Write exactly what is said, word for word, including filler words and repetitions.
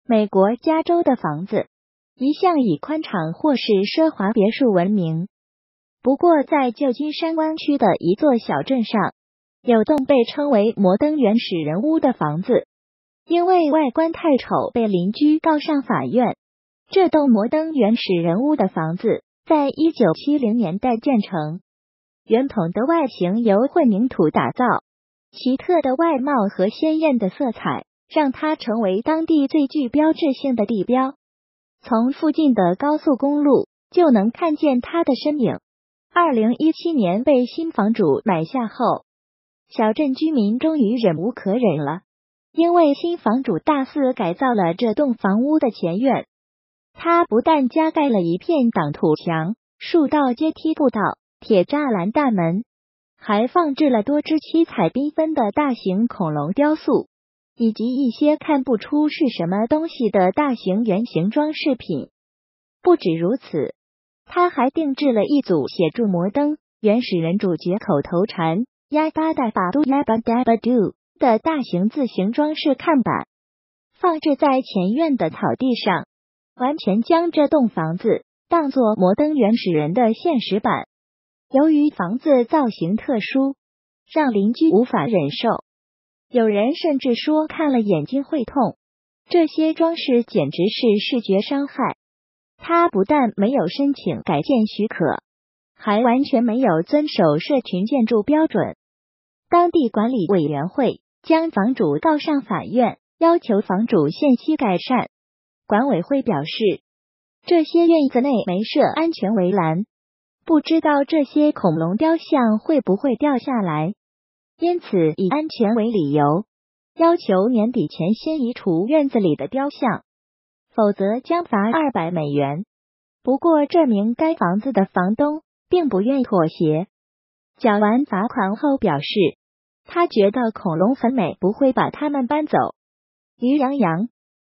美国加州的房子一向以宽敞或是奢华别墅闻名，不过在旧金山湾区的一座小镇上，有栋被称为摩登原始人屋的房子，因为外观太丑被邻居告上法院。这栋摩登原始人屋的房子在一九七零年代建成，圆筒的外形由混凝土打造，奇特的外貌和鲜艳的色彩让它成为当地最具标志性的地标。从附近的高速公路就能看见它的身影。二零一七年被新房主买下后，小镇居民终于忍无可忍了，因为新房主大肆改造了这栋房屋的前院。他不但加盖了一片挡土墙、树道、阶梯步道、铁栅栏大门，还放置了多只七彩缤纷的大型恐龙雕塑，以及一些看不出是什么东西的大型圆形装饰品。不止如此，他还定制了一组写著摩登原始人主角口头禅呀巴达法杜呀巴达巴杜的大型字形装饰看板，放置在前院的草地上，完全将这栋房子当作摩登原始人的现实版。由于房子造型特殊，让邻居无法忍受，有人甚至说看了眼睛会痛。这些装饰简直是视觉伤害。他不但没有申请改建许可，还完全没有遵守社群建筑标准。当地管理委员会将房主告上法院，要求房主限期改善。管委会表示，这些院子内没设安全围栏，不知道这些恐龙雕像会不会掉下来，因此以安全为理由，要求年底前先移除院子里的雕像，否则将罚二百美元。不过这名该房子的房东并不愿妥协，缴完罚款后表示，他觉得恐龙很美，不会把它们搬走。于洋洋